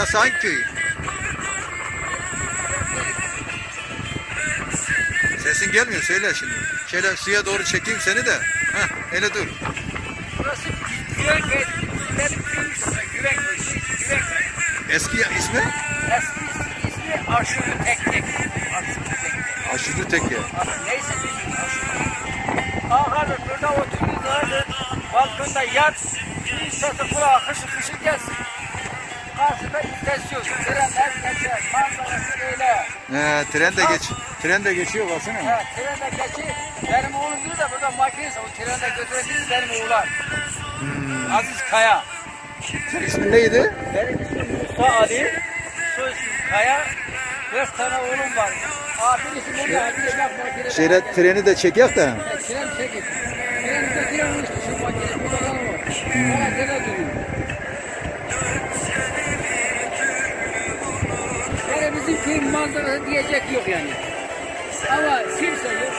Burası hangi köy? Sesin gelmiyor, söyle şimdi. Şöyle suya doğru çekeyim seni de. Heh, öyle dur. Burası Güvenköy. Güvenköy. Eski ismi? Eski ismi Aşırı Teknik. Aşırı Tekke. Neyse bilmiyorum. Ağabey burada oturuyorlar. Balkonda yat. Bir sesi kulağa kışı gelsin. Karşıda istasyon. Trenler geçer. Manzarası öyle. Tren de geçiyor baksana. Evet, tren de geçiyor. Benim oğlum diyor da burada makinesi. O trende götürebilir benim oğlan. Aziz Kaya. Senin ismin neydi? Benim ismim Musa Ali. Soy ismim Kaya. 4 tane oğlum var. Birisi burada. Birisi bak makinesi. Şöyle treni de çekek de. Tren çekip. Tren götüren işte şu makinesi. Burada var. Bana tren duruyor. Yani bizim köyün manzarası diyecek yok yani. Ama kimse yok.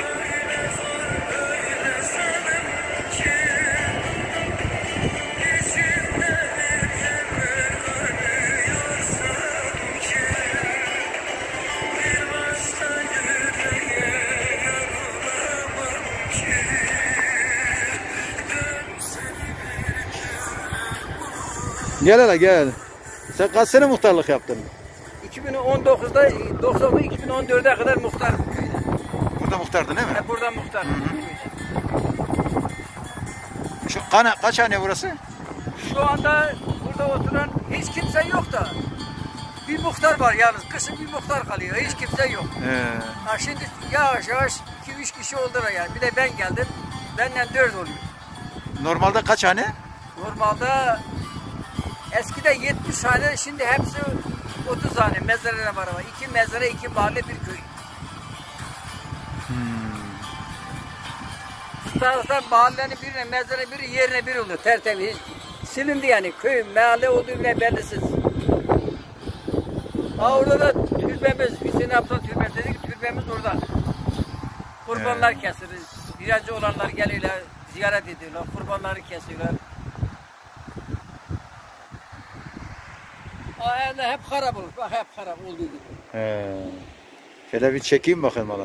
Gel hele gel. Sen kaç sene muhtarlık yaptın? 2019'da 2014'e kadar muhtardım köyde. Burada muhtardın değil mi? Burada muhtardım. Kaç hane burası? Şu anda burada oturan hiç kimse yok da. Bir muhtar var yalnız. Kışın bir muhtar kalıyor. Hiç kimse yok. Ha şimdi yavaş yavaş 2-3 kişi oldular yani. Bir de ben geldim. Benden 4 oluyor. Normalde kaç hane? Normalde eskiden 70 tane, şimdi hepsi 30 tane mezarlara var ama 2 mezara 2 mahalle bir köy. Tutarsan mahallenin birine mezara biri yerine biri oluyor tertemiz. Silindi yani köy mahalle olduğu bile bellisiz. Orada da türbemiz, Hüseyin Abdal türbesi dedi ki türbemiz orada. Kurbanlar kesilir. Viracı olanlar geliyorlar, ziyaret ediyorlar, kurbanları kesiyorlar. Ayağında hep harap olur. Bak hep harap olduğu gibi. Şöyle bir çekeyim bakayım adam.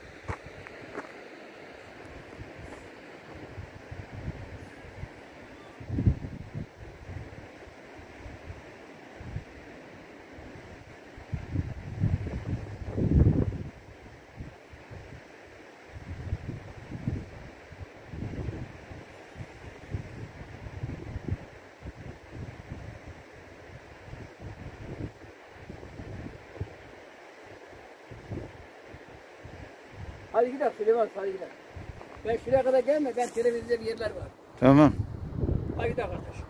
Hadi gidelim Süleyman, hadi gidelim. Ben şuraya kadar gelme, ben televizyonda bir yerler var. Tamam. Hadi gidelim kardeş.